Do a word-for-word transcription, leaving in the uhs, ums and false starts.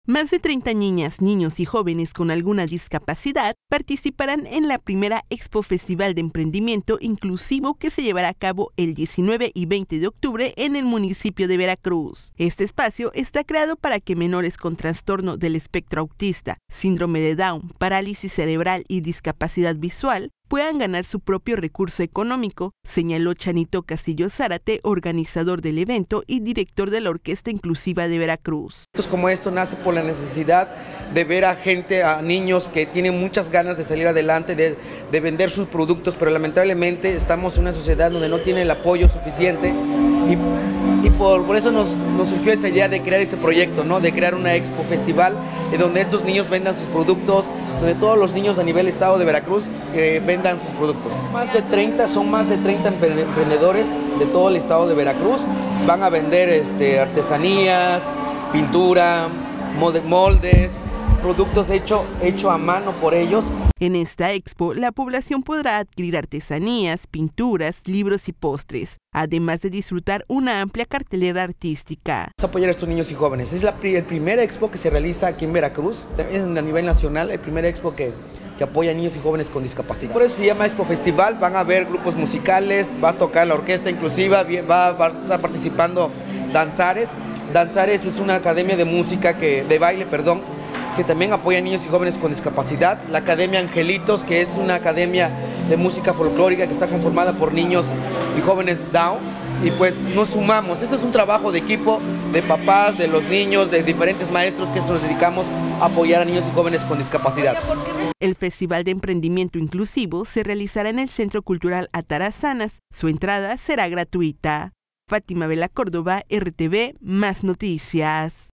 Más de treinta niñas, niños y jóvenes con alguna discapacidad participarán en la primera Expo Festival de Emprendimiento Inclusivo que se llevará a cabo el diecinueve y veinte de octubre en el municipio de Veracruz. Este espacio está creado para que menores con trastorno del espectro autista, síndrome de Down, parálisis cerebral y discapacidad visual puedan ganar su propio recurso económico, señaló Chanito Castillo Zárate, organizador del evento y director de la Orquesta Inclusiva de Veracruz. Como esto nace por la necesidad de ver a gente, a niños que tienen muchas ganas de salir adelante, de, de vender sus productos, pero lamentablemente estamos en una sociedad donde no tiene el apoyo suficiente y, y por, por eso nos, nos surgió esa idea de crear este proyecto, ¿no? De crear una expo festival en donde estos niños vendan sus productos, donde todos los niños a nivel estado de Veracruz eh, vendan sus productos. Más de treinta, son más de treinta emprendedores de todo el estado de Veracruz, van a vender este, artesanías, pintura, moldes, productos hechos hecho a mano por ellos. En esta expo, la población podrá adquirir artesanías, pinturas, libros y postres, además de disfrutar una amplia cartelera artística. Vamos a apoyar a estos niños y jóvenes. Es la el primera expo que se realiza aquí en Veracruz, es a nivel nacional, el primer expo que, que apoya a niños y jóvenes con discapacidad. Por eso se llama Expo Festival, van a haber grupos musicales, va a tocar la orquesta inclusiva, va, va a estar participando Danzares. Danzares es una academia de música, que, de baile, perdón, que también apoya a niños y jóvenes con discapacidad. La Academia Angelitos, que es una academia de música folclórica que está conformada por niños y jóvenes Down. Y pues nos sumamos. Este es un trabajo de equipo de papás, de los niños, de diferentes maestros que nos dedicamos a apoyar a niños y jóvenes con discapacidad. El Festival de Emprendimiento Inclusivo se realizará en el Centro Cultural Atarazanas. Su entrada será gratuita. Fátima Vela Córdoba, R T V, Más Noticias.